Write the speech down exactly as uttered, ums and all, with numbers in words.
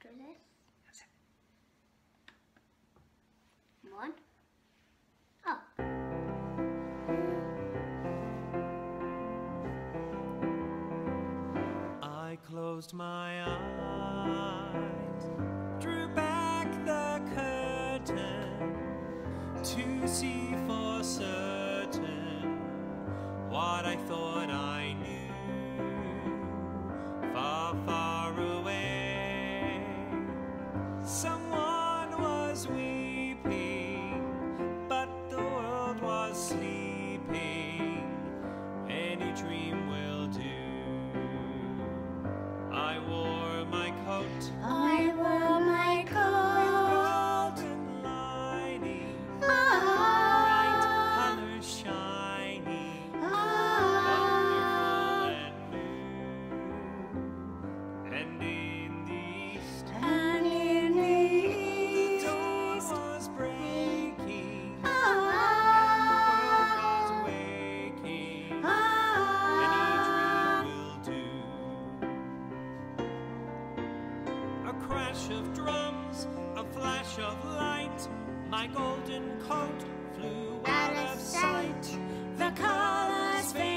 after this. One. Oh. I closed my eyes, drew back the curtain to see for certain what I thought I knew. Far, far away, someone was weeping, but the world was sleeping. Any dream will do. I wore my coat. I wore my coat. With golden lining. Ah. Bright colors shining. Ah. Wonderful and new. And in the east, And in the the dawn east. was breaking. Ah. And the world was waking. Ah. Any dream will do. A crash of drums, a flash of light, my golden coat flew out of sight. The colors faded.